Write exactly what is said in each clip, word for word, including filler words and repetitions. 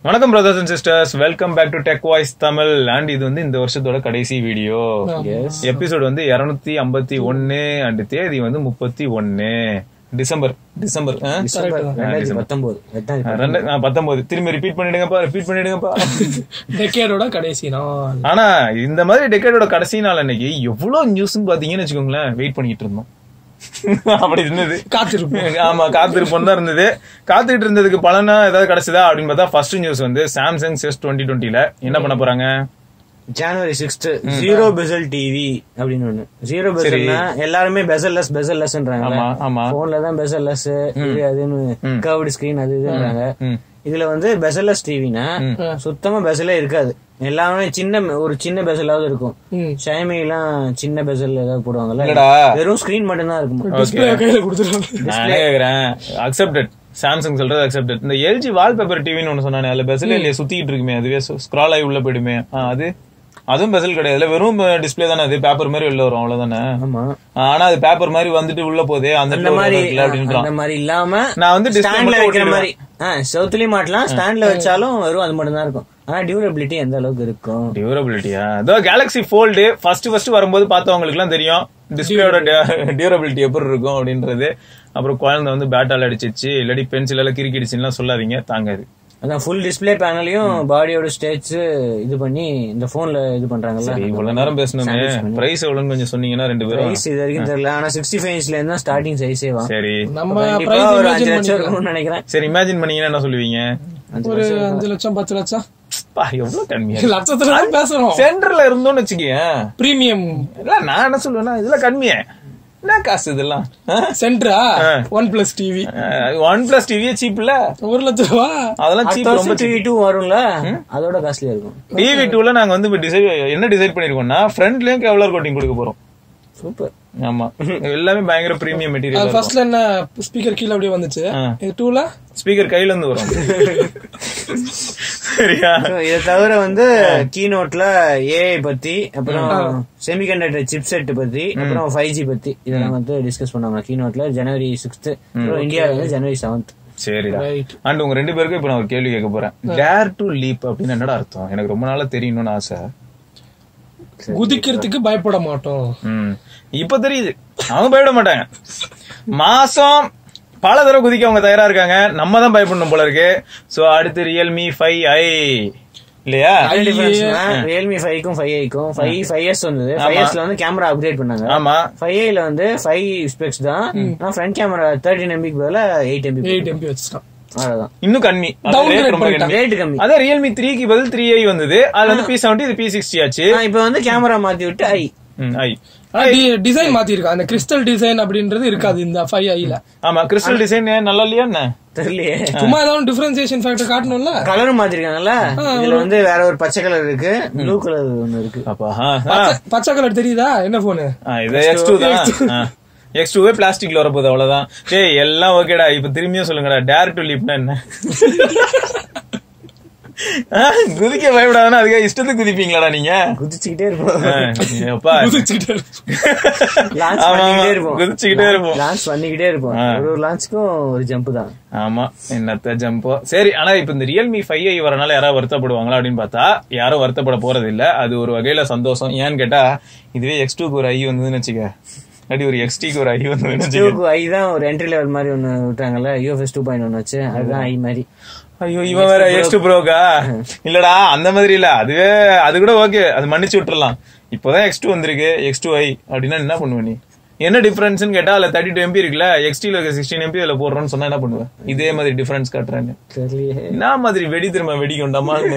வணக்கம் brothers and sisters, welcome back to Tech Voice Tamil. And இது வந்து இந்த வருஷத்தோட கடைசி வீடியோ. எபிசோட் வந்து இருநூத்தி ஐம்பத்தி ஒன்னு and தேதி வந்து முப்பத்தி ஒன்னு டிசம்பர் டிசம்பர் பத்தொன்பது. திரும்பி ரிப்பீட் பண்ணிடுங்கப்பா ரிப்பீட் பண்ணிடுங்கப்பா டெக்கேடோட கடைசி நாள். ஆனா இந்த மாதிரி டெக்கேடோட கடைசி நாள் அன்னைக்கு எவ்வளவு நியூஸ் பாத்தீங்கன்னு வச்சுக்கோங்களேன். வெயிட் பண்ணிட்டு இருந்தோம். அப்படி இருந்தது. காத்திருப்போம். ஆமா காத்திருப்போம் தான் இருந்தது. காத்துட்டு இருந்ததுக்கு பலனா ஏதாவது கிடைச்சதா அப்படின்னு பார்த்தா ஃபர்ஸ்ட் நியூஸ் வந்து சாம்சங் செஸ் டுவெண்ட்டி டுவெண்ட்டில என்ன பண்ண போறாங்க? ஜனவரி சிக்ஸ்த் ஜீரோ பெசல் டிவி அப்படின்னு ஒண்ணு. ஜீரோ பெசல்னா எல்லாருமே பெசல்லெஸ் பெசல்லெஸ்ன்றாங்க. போன்ல தான் பெசல்லெஸ் இது அதுன்னு கர்வ்டு ஸ்கிரீன் அது இதுன்றாங்க. இதுல வந்து பெசல்லெஸ் டிவினா சுத்தமா பெசலே இருக்காது. எல்லாமே சின்ன ஒரு சின்ன பெசலாவது இருக்கும். ஷைமி எல்லாம் சின்ன பெசல் ஏதாவது போடுவாங்கல்ல, வெறும் ஸ்கிரீன் மட்டும் தான் இருக்கும். அக்செப்டட். சாம்சங் சொல்றது அக்செப்டட். இந்த எல்ஜி வால்பேப்பர் டிவின்னு ஒண்ணு சொன்னானே, அதுல பெசல் இல்லையா சுத்திட்டு இருக்குமே, அதுவே ஸ்க்ரால் ஆகி உள்ள போயிடுமே, அது அதுவும் பெசல் கிடையாது. வெறும் டிஸ்பிளே தானே, அது பேப்பர் மாதிரி உள்ள வரும் அவ்வளவுதானே. ஆனா அது பேப்பர் மாதிரி வந்துட்டு உள்ள போதே அந்த மாதிரி இல்லாம நான் வந்து ஸ்டாண்ட்ல வைக்கிற மாதிரி சவுத்துலயும் மாட்டலாம். ஸ்டாண்ட்ல வச்சாலும் வெறும் அது மட்டும் தான் இருக்கும். ஆனா டியூரபிலிட்டி எந்த அளவுக்கு இருக்கும்? டியூரபிலிட்டியா அதோ கேலக்ஸி ஃபோல்டு ஃபர்ஸ்ட் ஃபர்ஸ்ட் வரும்போது பார்த்தவங்களுக்கு எல்லாம் தெரியும் டிஸ்பிளேயோட டியூரபிலிட்டி எப்படி இருக்கும் அப்படின்றது. அப்புறம் குழந்தை வந்து பேட்டால் அடிச்சிச்சு இல்லாட்டி பென்சில் எல்லாம் கிரிக்கிடுச்சுன்னு சொல்லாதீங்க, தாங்காது. அதான் ஃபுல் டிஸ்பிளே பேனலையும் பாடியோட ஸ்டேஜ் இது பண்ணி இந்த போன்ல இது பண்றாங்கல்ல. இவ்வளவு நேரம் பேசணுமே, பிரைஸ் எவ்வளவுன்னு கொஞ்சம் சொன்னீங்கன்னா ரெண்டு பேரும். பிரைஸ் இது வரைக்கும் தெரியல. ஆனா சிக்ஸ்டி ஃபைவ் இன்ச்ல இருந்தா ஸ்டார்டிங் சைஸே வா. சரி நம்ம ஒரு அஞ்சு லட்சம் இருக்கும்னு நினைக்கிறேன். சரி இமேஜின் பண்ணீங்கன்னா என்ன சொல்லுவீங்க? ஒரு அஞ்சு லட்சம் பத்து லட்சம் எவ்வளவு கம்மியா லட்சத்துல பேசுறோம். சென்டர்ல இருந்தோம்னு வச்சுக்கேன் பிரீமியம். இல்ல நான் என்ன சொல்லுவேன்னா இதுல கம்மியா என்ன காசு இதெல்லாம். சென்ட்ரா one plus TV one plus டிவியே சீப் இல்ல, ஒரு லட்சம் ரூபா அதெல்லாம் சீப். ரொம்ப டிவி டூ வரும்ல, அதோட காஸ்ட்லியா இருக்கும். டிவி டூல நாங்க வந்து என்ன டிசைட் பண்ணிருக்கோம்னா ஃப்ரண்ட்லயும் கெவ்லர் கோட்டிங் கொடுக்க போறோம். சூப்பர். ஆமா எல்லாமே பயங்கர பிரீமியம் மெட்டீரியல். ஃபர்ஸ்ட்ல என்ன ஸ்பீக்கர் கீழ அப்படியே வந்துச்சு, இது டூல ஸ்பீக்கர் கையில இருந்து வரும். சரியா? இத தவிர வந்து கீனோட்ல ஏஐ பத்தி, அப்புறம் செமிகண்டக்டர் சிப்செட் பத்தி, அப்புறம் ஃபைவ் ஜி பத்தி இதெல்லாம் வந்து டிஸ்கஸ் பண்ணாங்க கீனோட்ல. ஜனவரி சிக்ஸ்த், இந்தியாவில வந்து ஜனவரி செவன்த். சரிடா. அண்ட் உங்க ரெண்டு பேருக்கும் இப்ப நான் ஒரு கேள்வி கேட்க போறேன். டேர் டு லீப் அப்படின்னு என்னடா அர்த்தம்? எனக்கு ரொம்ப நாளா தெரியணும்னு ஆசை. குதிக்கிறதுக்கு பயப்பட மாட்டோம். இப்ப தெரியுது, அவங்க பயப்பட மாட்டாங்க. மாசம் பல தடவை குதிக்க அவங்க தயாரா இருக்காங்க, நம்ம தான் பயப்படணும் போல இருக்கு. சோ அடுத்து ரியல்மி ஃபைவ் ஐ இல்லையா? ரியல்மி ஃபைவ்க்கும் ஃபைவ் ஐக்கும் ஃபைவ் ஃபைவ் எஸ் வந்தது. ஃபைவ் எஸ்ல வந்து கேமரா அப்கிரேட் பண்ணாங்க. ஆமா ஃபைவ் ஐல வந்து ஃபைவ் ஸ்பெக்ஸ் தான். ஆனா ஃப்ரண்ட் கேமரா தேர்ட்டின் எம்பிக்கு பதிலா எயிட் எம்பி எயிட் எம்பி வச்சுட்டான். இன்னும் கம்மி. அதான் ரியல்மி த்ரீக்கு பதில் த்ரீ ஐ வந்தது. அதுல வந்து பி செவன்டி இது பி சிக்ஸ்டி ஆச்சு. இப்ப வந்து கேமரா மாத்தி விட்டு ஐ ஐ டிசைன் மாத்தி இருக்கு. அந்த கிறிஸ்டல் டிசைன் அப்படின்றது இருக்காது இந்த ஃபைவ் ஐல. ஆமா கிறிஸ்டல் டிசைன் நல்லா இல்லையா என்ன தெரியலையே. சும்மா ஏதாவது டிஃபரன்சியேஷன் ஃபேக்டர் காட்டணும்ல. கலரும் மாத்திருக்காங்கல்ல. இதுல வந்து வேற ஒரு பச்சை கலர் இருக்கு, ப்ளூ கலர் ஒன்னு இருக்கு. அப்பா பச்சை கலர் தெரியுதா? என்ன போனு இது எக்ஸ் டூ தான். எக்ஸ் டூவே பிளாஸ்டிக்ல வரப்போகுது அவ்வளவுதான். ஏய் எல்லாம் ஓகேடா. இப்ப திரும்பியும் சொல்லுங்கடா, டேர் டு லீப்னா என்ன? குதிக்க பயப்படாதுன்னா அதுக்காக இஷ்டத்துக்கு குதிப்பீங்களாடா நீங்க? குதிச்சுக்கிட்டே இருப்போம். குதிச்சுக்கிட்டே இருப்போம் லான்ச் பண்ணிக்கிட்டே இருப்போம். ஒரு லான்ச்சுக்கும் ஒரு ஜம்ப் தான். ஆமா என்னத்த ஜம்போ. சரி ஆனா இப்ப இந்த ரியல்மி ஃபைவ் ஐ வரனால யாராவது வருத்தப்படுவாங்களா அப்படின்னு பார்த்தா யாரும் வருத்தப்பட போறது இல்ல. அது ஒரு வகையில சந்தோஷம். ஏன்னு கேட்டா இதுவே எக்ஸ் டூக்கு ஒரு ஐ வந்ததுன்னு வச்சுக்க, அடி ஒரு எக்ஸ்டிக்கு ஒரு ஐ வந்து ஐ தான் ஒரு என்ட்ரி லெவல் மாதிரி ஒன்னு விட்டாங்கல்ல, யூஎஃப்எஸ் டூ பாயிண்ட் ஒன் வச்சு. அதுதான் ஐ மாதிரி. ஐயோ இவன் வேற எக்ஸ் டூ ப்ரோக்கா? இல்லடா அந்த மாதிரி இல்ல, அதுவே அது கூட ஓகே, அது மன்னிச்சு விட்டுறலாம். இப்பதான் எக்ஸ் டூ வந்திருக்கு, எக்ஸ் டூ ஐ அப்படின்னா என்ன பண்ணுவ நீ? என்ன டிஃபரன்ஸ் கேட்டா அதுல தேர்ட்டி டூ எம்பி இருக்குல்ல, எக்ஸ்டில இருக்க சிக்ஸ்டீன் எம்பி அதுல போடுறோம்னு சொன்னா என்ன பண்ணுவேன்? இதே மாதிரி டிஃபரன்ஸ் காட்டுறேன்னு என்ன மாதிரி வெடி திரும்ப வெடிக்கும்டாமான்னு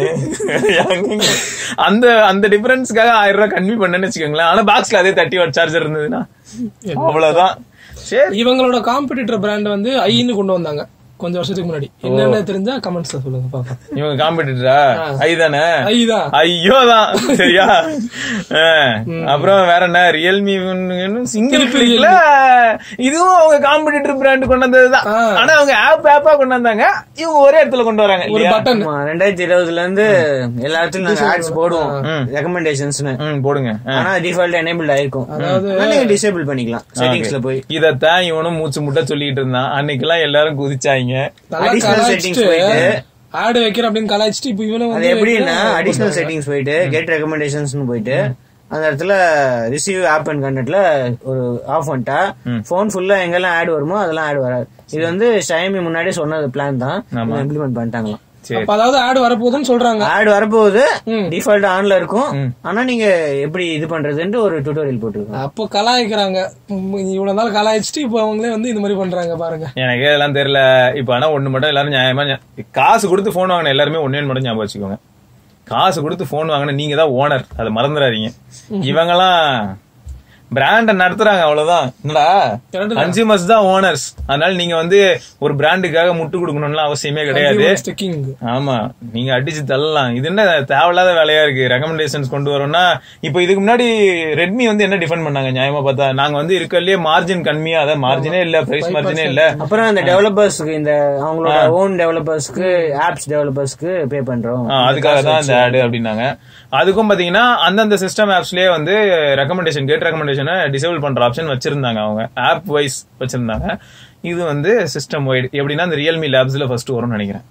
அந்த அந்த டிஃபரன்ஸ்க்காக ஆயிரம் ரூபாய் கம்மி பண்ணேன்னு வச்சுக்கோங்களேன். ஆனா பாக்ஸ்ல அதே தேர்ட்டி வாட் சார்ஜர் இருந்ததுன்னா அவ்வளவுதான். சரி இவங்களோட காம்படிட்டர் பிராண்ட் வந்து ஐன்னு கொண்டு வந்தாங்க கொஞ்சம் வருஷத்துக்கு முன்னாடி. என்னன்னு தெரிஞ்சா கமெண்ட்ஸ்ல சொல்லுங்க பாப்போம். இவங்க காம்படிட்டரா ஐ தானே? ஐதான் ஐயோ தான். சரியா? அப்புறம் வேற என்ன ரியல்மி சிங்கிள் கிளிக்ல இதுவும் அவங்க காம்படிட்டர் பிராண்ட் கொண்டு வந்ததுதான். ஆனா அவங்க ஆப் ஆப்பா கொண்டு வந்தாங்க, இவங்க ஒரே இடத்துல கொண்டு வராங்க. ஒரு பட்டன் ரெண்டாயிரத்தி இருபதுல இருந்து எல்லா இடத்துலயும் நாங்க ஆட்ஸ் போடுவோம், ரெக்கமெண்டேஷன்ஸ் போடுங்க. ஆனா டிஃபால்ட் எனேபிள் ஆயிருக்கும், அதாவது டிசேபிள் பண்ணிக்கலாம் செட்டிங்ஸ்ல போய். இதத்தான் இவனும் மூச்சு முட்டை சொல்லிட்டு இருந்தான். அன்னைக்கு எல்லாம் எல்லாரும் குதிச்சாங்க. ஆடு வைக்கிற அப்படின்னு கலாய்ச்சிட்டு இப்ப இவனும் அது எப்படின்னா அடிஷனல் செட்டிங்ஸ் போயிட்டு கெட் ரெக்கமெண்டேஷன்ஸ் போயிட்டு அந்த இடத்துல ரிசீவ் ஆப் அண்ட் கண்டென்ட்ல ஒரு ஆஃப் பண்ணிட்டா போன் ஃபுல்லா எங்கெல்லாம் ஆட் வருமோ அதெல்லாம் ஆட் வராது. இது வந்து ஷாமி முன்னாடியே சொன்னது பிளான் தான், இம்ப்ளிமெண்ட் பண்ணிட்டாங்களாம். அதாவது ஆடு வரப்போகுதுன்னு சொல்றாங்க. ஆடு வரப்போகுது, டிஃபால்ட் ஆன்ல இருக்கும். ஆனா நீங்க எப்படி இது பண்றதுன்னு ஒரு டியூட்டோரியல் போட்டுருக்காங்க. அப்போ கலாய்க்கிறாங்க, இவ்வளவு நாள் கலாய்ச்சிட்டு இப்ப அவங்களே வந்து இந்த மாதிரி பண்றாங்க பாருங்க. எனக்கு இதெல்லாம் தெரியல. இப்ப ஆனா ஒண்ணு மட்டும் எல்லாரும் நியாயமா, காசு கொடுத்து போன் வாங்கின எல்லாருமே ஒன்னே மட்டும் ஞாபகம் வச்சுக்கோங்க, காசு கொடுத்து போன் வாங்கின நீங்க தான் ஓனர், அதை மறந்துடாதீங்க. இவங்கெல்லாம் பிராண்ட நடத்துறாங்க, அவ்வளவுதான். என்னடா கன்சியூமர்ஸ் தான் ஓனர்ஸ். அதனால நீங்க வந்து ஒரு பிராண்டுக்காக முட்டு கொடுக்கணும்னு அவசியமே கிடையாது. ஆமா, நீங்க அடிச்சு தள்ளலாம். இது என்ன தேவையில்லாத வேலையா இருக்கு. ரெக்கமெண்டேஷன்ஸ் கொண்டு வரோம்னா இப்ப இதுக்கு முன்னாடி ரெட்மி வந்து என்ன டிஃபைன் பண்ணாங்க நியாயமா பார்த்தா, நாங்க வந்து இருக்கறதுலயே மார்ஜின் கம்மியா, அதாவது மார்ஜினே இல்ல, பிரைஸ் மார்ஜினே இல்ல. அப்புறம் அந்த டெவலப்பர்ஸ்க்கு, இந்த அவங்களோட ஓன் டெவலப்பர்ஸ்க்கு, ஆப்ஸ் டெவலப்பர்ஸ்க்கு பே பண்றோம், அதுக்காக தான் இந்த ஆடு அப்படின்னாங்க. அதுக்கும் பாத்தீங்கன்னா அந்தந்த சிஸ்டம் ஆப்ஸ்லயே வந்து ரெக்கமெண்டேஷன், கேட் ரெக்கமெண்டேஷன் டிசேபிள் பண்ற ஆப்ஷன் வச்சிருந்தாங்க, அவங்க ஆப் வைஸ் வச்சிருந்தாங்க. இது வந்து சிஸ்டம் வைட். எப்படின்னா இந்த ரியல்மி லேப்ஸ்ல ஃபர்ஸ்ட் வரும்னு நினைக்கிறேன்.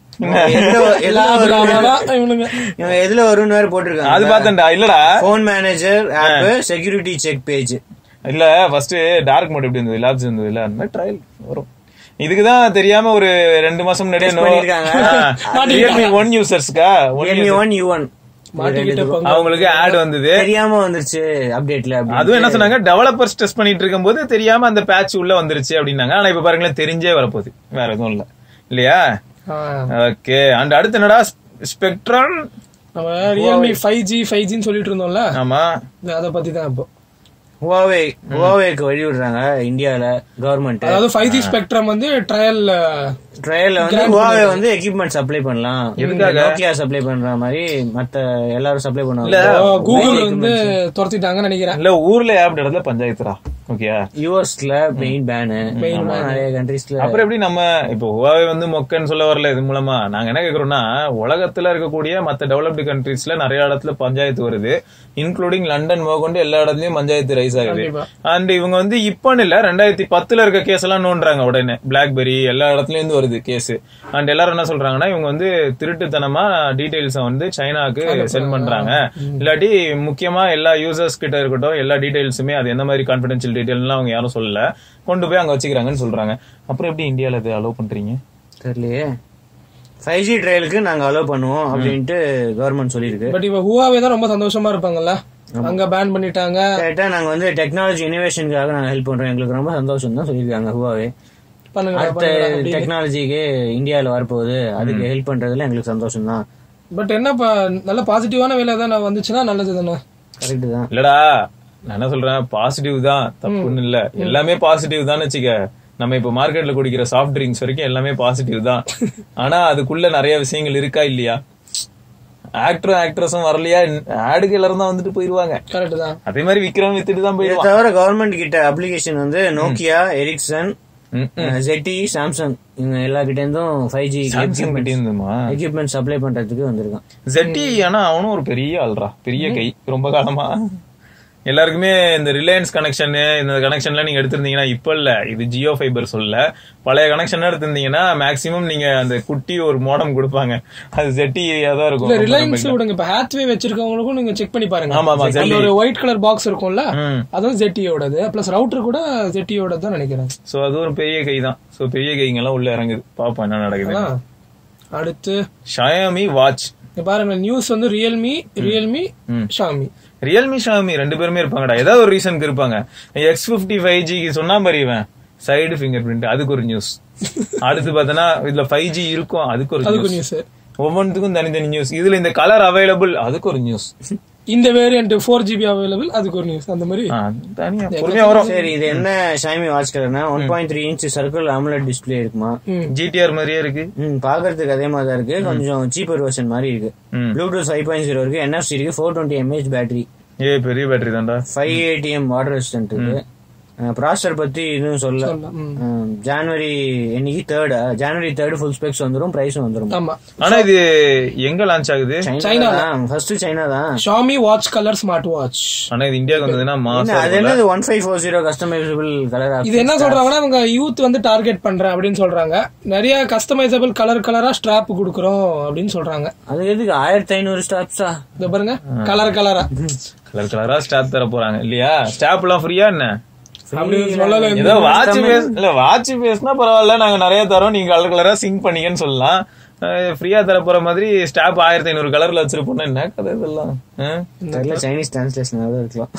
எதுல வரும்னு வேற போட்டிருக்காங்க. அது பார்த்தேன்டா. இல்லடா, phone manager app, security check page. இல்ல ஃபர்ஸ்ட் டார்க் மோட் எப்படி இருந்தது, லேப்ஸ் இருந்தது இல்ல, அந்த மாதிரி ட்ரையல் வரும். இதுக்குதான் தெரியாம ஒரு ரெண்டு மாசம் முன்னாடியே ரியல்மி ஒன் யூசர்ஸ்க்கா ரியல்மி ஒன் யூ ஒன் அவங்களுக்கு ஆட் வந்தது, தெரியாம வந்துருச்சு அப்டேட்ல. அதுவும் என்ன சொன்னாங்க, டெவலப்பர்ஸ் டெஸ்ட் பண்ணிட்டு இருக்கும் போது தெரியாம அந்த பேட்ச் உள்ள வந்துருச்சு அப்படின்னாங்க. ஆனா இப்ப பாருங்களேன், தெரிஞ்சே வரப்போகுது, வேற எதுவும் இல்ல இல்லையா? ஓகே. அண்ட் அடுத்து என்னடா, ஸ்பெக்ட்ரம். நம்ம ரியல்மி ஃபைவ் ஜி ஃபைவ் ஜின்னு சொல்லிட்டு இருந்தோம்ல, ஆமா, அத பத்தி தான் இப்போ ஹுவாவே ஹுவாவேக்கு வழி விடுறாங்க இந்தியால கவர்மெண்ட். அதாவது ஃபைவ் ஜி ஸ்பெக்ட்ரம் வந்து ட்ரையல் ட்ரையல்ல வந்து ஹுவாவே வந்து எக்யூப்மெண்ட் சப்ளை பண்ணலாம். நோக்கியா சப்ளை பண்ற மாதிரி மத்த எல்லாரும் சப்ளை பண்ணுவாங்க. கூகுள் வந்து துரத்திட்டாங்கன்னு நினைக்கிறேன். இல்ல ஊர்ல ஆப் இடத்துல பஞ்சாயத்துரா. ஓகே, யூஎஸ்ல மெயின் பேன், நிறைய கண்ட்ரீஸ்ல. அப்புறம் எப்படி நம்ம இப்போ ஹுவாவே வந்து மொக்கன்னு சொல்ல வரல. இது மூலமா நாங்க என்ன கேக்குறோம்னா, உலகத்துல இருக்கக்கூடிய மத்த டெவலப்டு கண்ட்ரீஸ்ல நிறைய இடத்துல பஞ்சாயத்து வருது, இன்க்ளூடிங் லண்டன் மோகொண்டு எல்லா இடத்துலயும் பஞ்சாயத்து ரைஸ் ஆகுது. அண்ட் இவங்க வந்து இப்பன்னு இல்ல, ரெண்டாயிரத்தி பத்துல இருக்க கேஸ் எல்லாம் நோன்றாங்க உடனே. பிளாக்பெரி எல்லா இடத்துலயும் இருந்து வருது கேஸ். அண்ட் எல்லாரும் என்ன சொல்றாங்கன்னா, இவங்க வந்து திருட்டுத்தனமா டீடைல்ஸ வந்து சைனாக்கு சென்ட் பண்றாங்க, இல்லாட்டி முக்கியமா எல்லா யூசர்ஸ் கிட்ட இருக்கட்டும் எல்லா டீடைல்ஸுமே, அது எந்த மாதிரி கான்பிடென்ஷியல் டீடைல் அவங்க யாரும் சொல்லல, கொண்டு போய் அங்க வச்சுக்கிறாங்கன்னு சொல்றாங்க. அப்புறம் எப்படி இந்தியால இது அலோவ் பண்றீங்க தெரியலையே. ஃபைவ் ஜி ட்ரையலுக்கு நாங்க அலோவ் பண்ணுவோம் அப்படின்ட்டு கவர்மெண்ட் சொல்லிருக்கு. பட் இப்ப ஹுவாவே தான் ரொம்ப சந்தோஷமா இருப்பாங்கல்ல, அங்க பேன் பண்ணிட்டாங்க. கரெக்டா, நாங்க வந்து டெக்னாலஜி இனோவேஷனுக்காக நாங்க ஹெல்ப் பண்றோம், எங்களுக்கு ரொம்ப சந்தோஷம் தான் சொல்லிருக்காங்க ஹுவாவே. அடுத்த டெக்னாலஜிக்கு இந்தியாவில வரப்போகுது, அதுக்கு ஹெல்ப் பண்றதுல எங்களுக்கு சந்தோஷம் தான். பட் என்ன நல்ல பாசிட்டிவான வேலை தான் வந்துச்சுன்னா நல்லது தானே. கரெக்ட் தான். இல்லடா, நான் என்ன சொல்றேன், பாசிட்டிவ் தான், தப்புன்னு இல்ல, எல்லாமே பாசிட்டிவ் தான் வச்சுக்க. நம்ம இப்ப மார்க்கெட்ல குடிக்கிற சாஃப்ட் ட்ரிங்க்ஸ் வரைக்கும் எல்லாமே பாசிட்டிவ் தான். ஆனா அதுக்குள்ள நிறைய விஷயங்கள் இருக்கா இல்லையா? ஆக்டரும் ஆக்ட்ரஸும் வரலையா, ஆடுக்கு எல்லாரும் தான் வந்துட்டு போயிருவாங்க. கரெக்ட் தான். அதே மாதிரி விக்ரம் வித்துட்டு தான் போயிருவாங்க. தவிர கவர்மெண்ட் கிட்ட அப்ளிகேஷன் வந்து நோக்கியா, எரிக்சன், ஜெட்டி, சாம்சங் இவங்க எல்லா கிட்ட இருந்தும் ஃபைவ் ஜி எக்யூப்மெண்ட் சப்ளை பண்றதுக்கு வந்திருக்கான் ஜெட்டி. ஆனா அவனும் ஒரு பெரிய ஆள்ரா, பெரிய கை, ரொம்ப காலமா எல்லாருக்குமே இந்த ரிலையன்ஸ் கனெக்ஷன், இந்த கனெக்ஷன்லாம் நீங்க எடுத்திருந்தீங்கன்னா, இப்ப இல்ல, இது ஜியோ ஃபைபர் சொல்ல, பழைய கனெக்ஷன் எடுத்திருந்தீங்கன்னா மேக்ஸிமம் நீங்க அந்த குட்டி ஒரு மோடம் கொடுப்பாங்க, அது ஜெட்டி ஏரியா தான் இருக்கும். ரிலையன்ஸ் விடுங்க, இப்ப ஹேத்வே வச்சிருக்கவங்களுக்கும் நீங்க செக் பண்ணி பாருங்க. ஆமா, ஒரு ஒயிட் கலர் பாக்ஸ் இருக்கும்ல, அதுவும் ஜெட்டியோடது, பிளஸ் ரவுட்டர் கூட ஜெட்டியோட தான் நினைக்கிறேன். சோ அது ஒரு பெரிய கை தான். சோ பெரிய கைங்க எல்லாம் உள்ள இறங்குது, பாப்போம் என்ன நடக்குது. அடுத்து ஷாயோமி வாட்ச் பாருங்க, நியூஸ் வந்து Realme Realme Xiaomi Realme Xiaomi ரெண்டு பேருமே இருப்பாங்கடா, ஏதாவது ஒரு ரீசனுக்கு இருப்பாங்க. எக்ஸ் பிப்டி ஃபைவ் ஜி சொன்னா மாதிரி இவன் சைடு பிங்கர் பிரிண்ட், அதுக்கு ஒரு நியூஸ். அடுத்து பாத்தனா இதுல ஃபைவ் ஜி இருக்கும், அதுக்கு ஒரு நியூஸ். ஒவ்வொன்றுக்கும் தனித்தனி நியூஸ். இதுல இந்த கலர் அவைலபிள், அதுக்கு ஒரு நியூஸ். இந்த வேரியன்ட் ஃபோர் ஜிபி அவைலபிள், அதுக்கு ஒரு நியூஸ். அந்த மாதிரி பொறுமையா வரும். சரி, இது என்ன ஷாமி வாட்ச் கலர்னா one point three inch circle AMOLED display இருக்குமா, ஜிடிஆர் மாதிரியே இருக்கு. பாக்குறதுக்கு அதே மாதிரி தான் இருக்கு, கொஞ்சம் சீப்பர் வெர்ஷன் மாதிரி இருக்கு. ப்ளூடூத் ஃபைவ் பாயிண்ட் ஜீரோ இருக்கு, என்எஃப்சி இருக்கு, ஃபோர் டுவெண்ட்டி எம்ஏஹெச் பேட்டரி. ஏ பெரிய பேட்டரி தான்டா. ஃபைவ் ஏடிஎம் வாட்டர் ரெசிஸ்டன்ட் இருக்கு. ப்ராசஸர் பத்தி இன்னும் சொல்ல. ஜனவரி இன்னைக்கு தேர்ட் ஜனவரி தேர்ட் ஃபுல் ஸ்பெக்ஸ் வந்துரும், பிரைஸும் வந்துரும். ஆமா. ஆனா இது எங்க லான்ச் ஆகுது? சைனா தான் ஃபர்ஸ்ட். சைனா தான். Xiaomi watch colour smart watch. ஆனா இது இந்தியாக்கு வந்ததுன்னா மாஸ். அது என்னது one five four zero customisable colour. இது என்ன சொல்றாங்கன்னா அவங்க யூத் வந்து டார்கெட் பண்றேன் அப்படின்னு சொல்றாங்க. நிறைய கஸ்டமைசபிள் கலர் கலரா ஸ்ட்ராப் குடுக்குறோம் அப்படின்னு சொல்றாங்க. அது எதுக்கு ஆயிரத்தி ஐநூறு ஸ்ட்ராப்ஸா? இத பாருங்க, கலர் கலரா கலர் கலரா ஸ்ட்ராப் தர போறாங்க இல்லையா? ஸ்ட்ராப் எல்லாம் ஃப்ரீயா என்ன? ஏதோ வாட்ச் பேஸ் இல்ல, வாட்ச் பேஸ்னா பரவாயில்ல, நாங்க நிறைய தரோம், நீங்க கலர் கலரா சிங்க் பண்ணீங்கன்னு சொல்லலாம். ஃப்ரீயா தர போற மாதிரி ஸ்டாப் ஆயிரத்தி ஐநூறு கலர்ல வச்சிருப்போம். என்ன கதை இதெல்லாம்? சைனீஸ் டிரான்ஸ்லேஷன் இருக்கலாம்.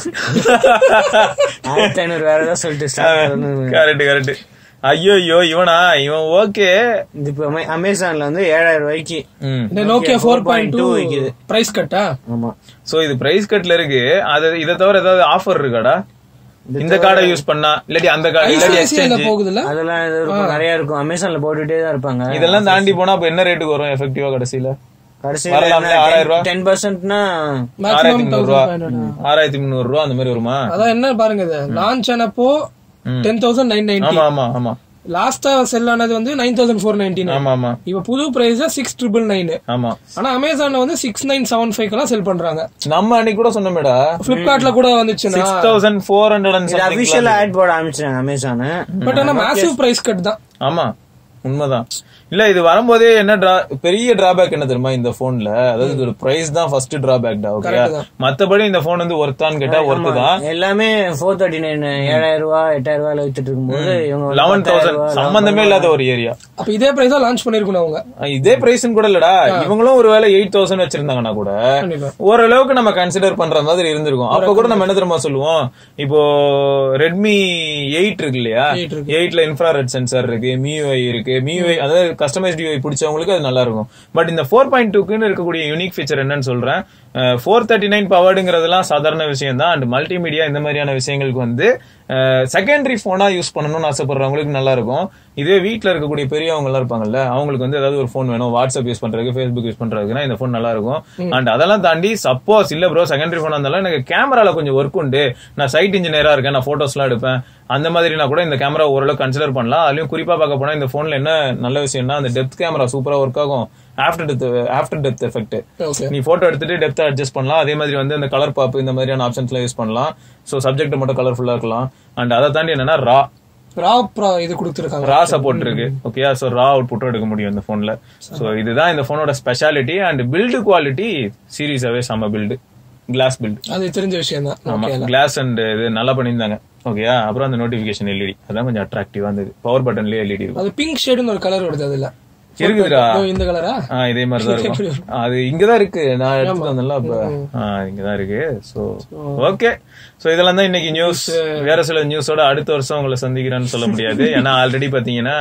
ஆயிரத்தி ஐநூறு வேற ஏதாவது சொல்லிட்டு. Correct correct. ஐயோ ஐயோ இவனா இவன் ஓகே. இப்ப அமேசான்ல வந்து ஏழாயிரம் ரூபாய்க்கு நோக்கியா ஃபோர் பாயிண்ட் டூ விக்குது. பிரைஸ் கட்டா? ஆமா. சோ இது பிரைஸ் கட்ல இருக்கு. அது இதை தவிர ஏதாவது ஆஃபர் இருக்காடா? இந்த கார்டை யூஸ் பண்ணா இல்லாட்டி அந்த கார்டு போகுதுல, அதெல்லாம் நிறைய இருக்கும். அமேசான்ல போட்டுட்டே தான் இருப்பாங்க. இதெல்லாம் தாண்டி போனா அப்ப என்ன ரேட்டுக்கு வரும் எஃபெக்டிவா கடைசியில? கடைசியில ஆறாயிரம் ரூபாய் டென் பர்சன்ட்னா ஆறாயிரத்தி முன்னூறு ரூபா ஆறாயிரத்தி முன்னூறு ரூபா அந்த மாதிரி வருமா? அதான் என்ன பாருங்க, இது லான்ச் ஆனப்போ டென் தௌசண்ட் நைன் நைன்டி. ஆமா ஆமா ஆமா. லாஸ்டா செல் ஆனது வந்து நைன் தௌசண்ட் ஃபோர் நைன்டி. ஆமா ஆமா. இப்ப புது பிரைஸ் சிக்ஸ் ட்ரிபிள் நைன். ஆமா. ஆனா அமேசான்ல வந்து சிக்ஸ் நைன் செவன் ஃபைவ் எல்லாம் செல் பண்றாங்க. நம்ம அன்னைக்கு கூட சொன்னோமேடா, பிளிப்கார்ட்ல கூட வந்துச்சுன்னா six thousand four hundred official ad போட ஆரம்பிச்சாங்க அமேசான். பட் ஆனா மேசிவ் பிரைஸ் கட் தான். ஆமா உண்மைதான். இல்ல இது வரும்போதே என்ன பெரிய டிராபேக் என்ன தெரியுமா இந்த போன்ல? அதாவது ஒரு பிரைஸ் தான் ஃபர்ஸ்ட் டிராபேக் தான். ஓகே, மத்தபடி இந்த போன் வந்து ஒர்த்தான்னு கேட்டா ஒர்த்து தான். எல்லாமே ஃபோர் தேர்ட்டி நைன் ஏழாயிரம் ரூபாய் எட்டாயிரம் ரூபாய் வித்துட்டு இருக்கும்போது லெவன் தௌசண்ட் சம்பந்தமே இல்லாத ஒரு ஏரியா. அப்ப இதே பிரைஸ் தான் லான்ச் பண்ணிருக்கணும் அவங்க. இதே பிரைஸ் கூட இல்லடா, இவங்களும் ஒரு வேலை எயிட் தௌசண்ட் வச்சிருந்தாங்கன்னா கூட ஓரளவுக்கு நம்ம கன்சிடர் பண்ற மாதிரி இருந்திருக்கும். அப்ப கூட நம்ம என்ன தெரியுமா சொல்லுவோம், இப்போ ரெட்மி எயிட் இருக்கு இல்லையா, எயிட்ல இன்ஃப்ராரெட் சென்சார் இருக்கு, மியூஐ இருக்கு. மியூஐ அதாவது கஸ்டமைஸ்ட் யூஐ பிடிச்சவங்களுக்கு அது நல்லா இருக்கும். பட் இந்த ஃபோர் பாயிண்ட் டூக்குன்னு இருக்கக்கூடிய யூனிக் ஃபீச்சர் என்னன்னு சொல்றேன். ஃபோர் தேர்ட்டி நைன் பவர்டுங்கிறதுலாம் சாதாரண விஷயம் தான். அண்ட் மல்டிமீடியா இந்த மாதிரியான விஷயங்களுக்கு வந்து செகண்டரி போனா யூஸ் பண்ணணும்னு ஆசைப்படுறவங்களுக்கு நல்லா இருக்கும். இதே வீட்டுல இருக்கக்கூடிய பெரியவங்க எல்லாம் இருப்பாங்கல்ல, அவங்களுக்கு வந்து ஏதாவது ஒரு போன் வேணும், வாட்ஸ்அப் யூஸ் பண்றதுக்கு, ஃபேஸ்புக் யூஸ் பண்றதுக்குன்னா இந்த போன் நல்லா இருக்கும். அண்ட் அதெல்லாம் தாண்டி சப்போஸ் இல்ல ப்ரோ செகண்டரி போனா இருந்தாலும் எனக்கு கேமரால கொஞ்சம் ஒர்க் உண்டு, நான் சைட் இன்ஜினியரா இருக்கேன், நான் போட்டோஸ் எல்லாம் எடுப்பேன், அந்த மாதிரினா கூட இந்த கேமரா ஓரளவு கன்சிடர் பண்ணலாம். அதுலயும் குறிப்பா பார்க்க போனா இந்த போன்ல என்ன நல்ல விஷயம்னா, அந்த டெப்த் கேமரா சூப்பரா ஒர்க் ஆகும். After depth after depth effect, நீ போட்டோ எடுத்துட்டு டெப்த் அட்ஜஸ்ட் பண்ணலாம். அதே மாதிரி வந்து அந்த கலர் பாப் இந்த மாதிரியான ஆப்ஷன்ஸ் எல்லாம் யூஸ் பண்ணலாம். சோ சப்ஜெக்ட் மட்டும் கலர்ஃபுல்லா இருக்கலாம். அண்ட் அதை தாண்டி என்னன்னா ரா ரா இது கொடுத்திருக்காங்க, ரா சப்போர்ட் இருக்கு. ஓகே, சோ ரா அவுட்புட்டும் எடுக்க முடியும் இந்த போன்ல. சோ இதுதான் இந்த போனோட ஸ்பெஷாலிட்டி. அண்ட் பில்டு குவாலிட்டி சீரியஸாவே செம பில்டு, கிளாஸ் பில்டு, அது தெரிஞ்ச விஷயம் தான். ஆமா, கிளாஸ் அண்ட் இது நல்லா பண்ணியிருந்தாங்க. ஓகேயா, அப்புறம் அந்த நோட்டிபிகேஷன் எல்இடி அதான் கொஞ்சம் அட்ராக்டிவா இருந்தது. பவர் பட்டன்லயே எல்இடி இருக்கும். அது பிங்க் ஷேடுன்னு ஒரு கலர் வருது அதுல இருக்குதுடா. இந்த கலரா? இதே மாதிரிதான் இருக்கும். அது இங்கதான் இருக்கு, நான் எடுத்துட்டு வந்தேன்ல அப்ப. இங்கதான் இருக்கு. சோ ஓகே, சோ இதெல்லாம் தான் இன்னைக்கு நியூஸ். வேற சில நியூஸோட அடுத்த வருஷம் உங்களை சந்திக்கிறேன்னு சொல்ல முடியாது. ஏன்னா ஆல்ரெடி பாத்தீங்கன்னா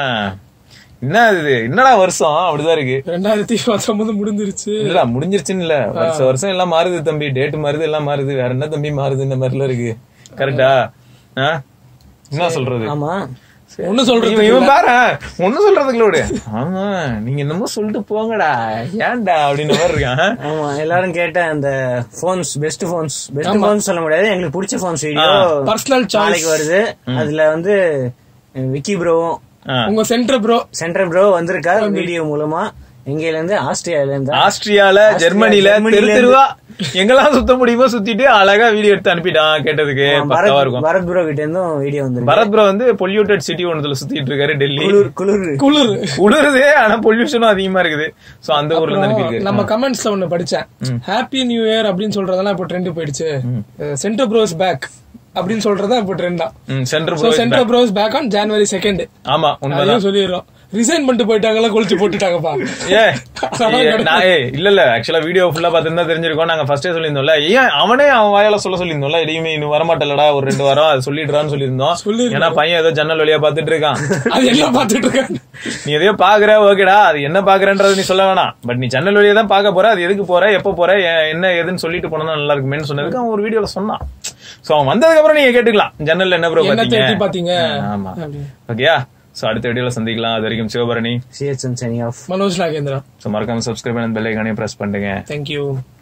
என்ன இது என்னடா வருஷம் அப்படிதான் இருக்கு. ரெண்டாயிரத்தி பத்தொன்பது முடிஞ்சிருச்சு. இல்ல முடிஞ்சிருச்சுன்னு இல்ல, வருஷம் வருஷம் எல்லாம் மாறுது தம்பி. டேட் மாறுது, எல்லாம் மாறுது. வேற என்ன தம்பி மாறுது? இந்த மாதிரிலாம் இருக்கு. கரெக்டா? என்ன சொல்றது? ஆமா, ஒண்ணு சொல்றது இவன் பாரு ஒண்ணு சொல்றதுக்குள்ள ஆமா நீங்க என்னமோ சொல்லிட்டு போங்கடா ஏன்டா அப்படின்னு மாதிரி இருக்கான். ஆமா, எல்லாரும் கேட்ட அந்த phones, best phones, best phones சொல்ல முடியாது, எங்களுக்கு பிடிச்ச போன்ஸ் வீடியோ பர்சனல் சாய்ஸ் வருது. அதுல வந்து விக்கி ப்ரோ, உங்க சென்டர் ப்ரோ சென்டர் ப்ரோ வந்திருக்காரு வீடியோ மூலமா. எங்கல இருந்து ஆஸ்திரியால இருந்து ஆஸ்திரியால ஜெர்மனில தெரு தெருவா எங்கெல்லாம் சுத்த முடியுமோ சுத்திட்டு அழகா வீடியோ எடுத்து அனுப்பிட்டான். கேட்டதுக்கு பக்கவா இருக்கும். பரத் ப்ரோ கிட்ட இருந்தும் வீடியோ வந்து. பரத் ப்ரோ வந்து பொல்யூட்டட் சிட்டி ஒன்னுல சுத்திட்டு இருக்காரு. டெல்லி குளிர் குளிர் குளிருது, ஆனா பொல்யூஷனும் அதிகமா இருக்குது. சோ அந்த ஊர்ல இருந்து அனுப்பியிருக்காரு. நம்ம கமெண்ட்ஸ்ல ஒண்ணு படிச்சேன், ஹாப்பி நியூ இயர் அப்படின்னு சொல்றதெல்லாம் இப்போ ட்ரெண்ட் போயிடுச்சு. சென்டர் ப்ரோஸ் பேக் அப்படின்னு சொல்றதா இப்போ ட்ரெண்டா. Centre bros back on January second. ஆமா, உண்மைதான் சொல்லிடுறோம். ரிசைன் பண்ணிட்டு போயிட்டாங்களா, கொளுத்தி போட்டுட்டாங்கப்பா. ஏ இல்ல இல்ல, ஆக்சுவலா வீடியோ ஃபுல்லா பாத்துருந்தா தெரிஞ்சிருக்கோம். நாங்க ஃபர்ஸ்டே சொல்லியிருந்தோம்ல, ஏன் அவனே அவன் வாயால சொல்ல சொல்லியிருந்தோம்ல, எதையுமே இன்னும் வரமாட்டலடா ஒரு ரெண்டு வாரம் அது சொல்லிடுறான்னு சொல்லியிருந்தோம். ஏன்னா பையன் ஏதோ ஜன்னல் வழியா பாத்துட்டு இருக்கான். அது எல்லாம் பாத்துட்டு இருக்கான். நீ எதையோ பாக்குற, ஓகேடா, அது என்ன பாக்குறன்றது நீ சொல்ல வேணாம். பட் நீ ஜன்னல் வழியா தான் பாக்க போற, அது எதுக்கு போற, எப்ப போற, என்ன ஏதுன்னு சொல்லிட்டு போனா நல்லா இருக்குமேன்னு சொன்னதுக்கு அவன் ஒரு வீடியோல சொன்னான். சோ அவன் வந்ததுக்கு அப்புறம் நீங்க கேட்டுக்கலாம், ஜன்னல்ல என்ன ப்ரோ பாத்தீங்க. ஆமா, ஓகேயா. சோ அடுத்த வீடியோல சந்திக்கலாம். அது வரைக்கும் சிவபரணி, மனோஜ் நாகேந்திரா. சோ மறக்காம சப்ஸ்கிரைப் பண்ணி பெல் ஐகானையும் பிரஸ் பண்ணுங்க. தேங்க்யூ.